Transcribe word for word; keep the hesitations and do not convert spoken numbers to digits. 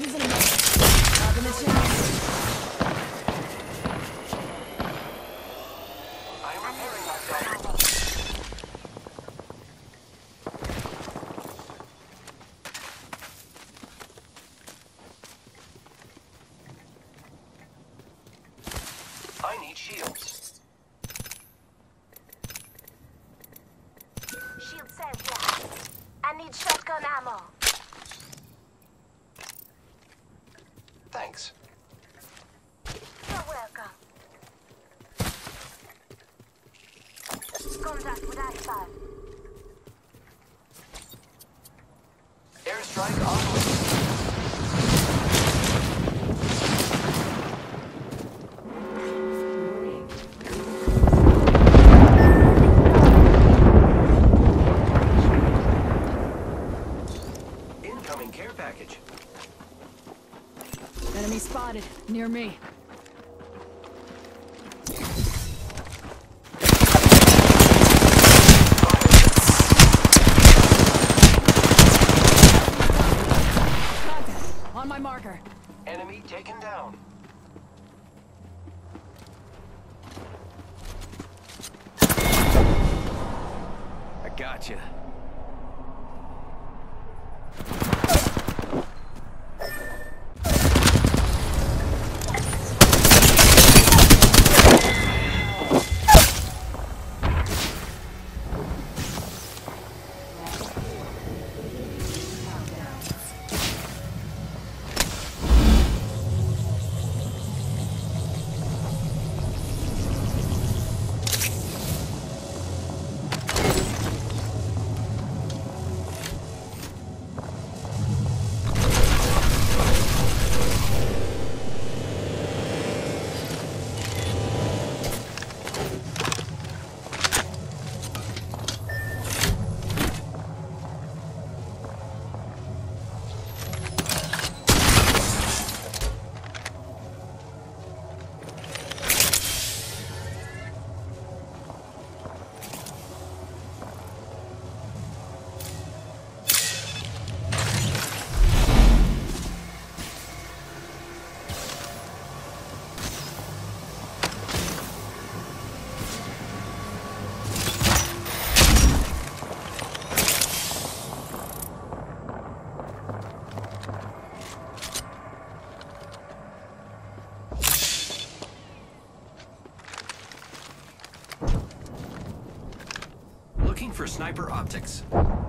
Using a minute. Grabbing the chance. I am repairing myself. I need shields. Shield cell here. I need shotgun ammo. Thanks. You're welcome. Contact with I five. Airstrike on the way. Incoming care package. Enemy spotted. Near me. Contact. On my marker. Enemy taken down. I gotcha. Looking for sniper optics.